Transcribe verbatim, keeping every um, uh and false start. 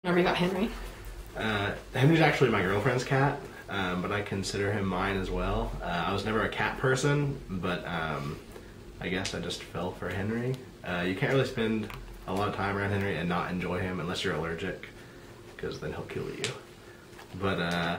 Whenever you got Henry. Uh, Henry's actually my girlfriend's cat, um, but I consider him mine as well. Uh, I was never a cat person, but um, I guess I just fell for Henry. Uh, you can't really spend a lot of time around Henry and not enjoy him unless you're allergic, because then he'll kill you. But uh,